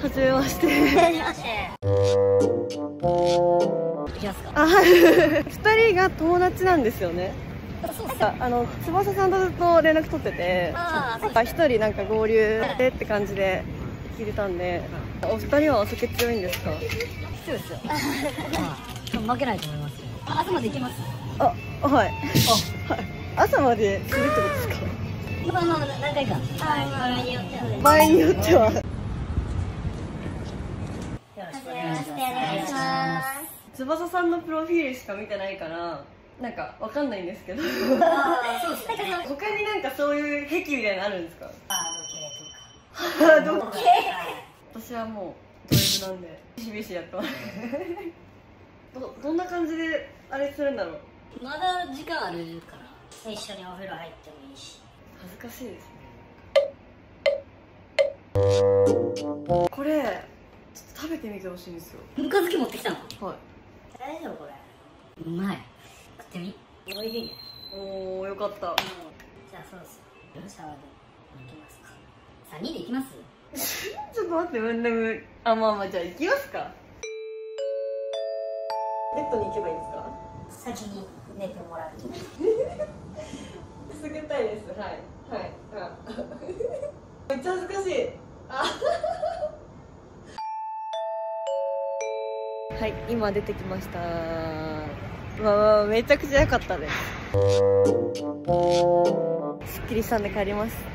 はじめまして。 はじめまして。いきますか。 あ、はい。2人が友達なんですよね。翼さんとずっと連絡取ってて、1人なんか合流でって感じで聞いてたんで、お二人はお酒強いんですか？ 強いですよ。負けないと思います。朝まで行けます？ あ、はい。朝までするってことですか？ 何回か。 場合によっては。 よろしくお願いします。 翼さんのプロフィールしか見てないから、なんかわかんないんですけど。 そうですね。 他になんかそういう癖みたいなのあるんですか？ 同系私はもうド M なんでビシビシやってます。どんな感じであれするんだろう。 まだ時間あるから一緒にお風呂入ってもいいし。 恥ずかしいですね。これちょっと食べてみてほしいんですよ。 ぬか漬け持ってきたの？ はい。 大丈夫これ？うまい。食ってみ。おいしいね。 おお、よかった。 じゃあそうですよ。シャワーで行きますか。3人で行きます？ ちょっと待って、あ、まあじゃあ行きますか。ベッドに行けばいいですか？ 先に寝てもらう。 くすぐったいです。はいはい。めっちゃ恥ずかしい。はい、今出てきました。めちゃくちゃ良かったです。すっきりしたんで帰ります。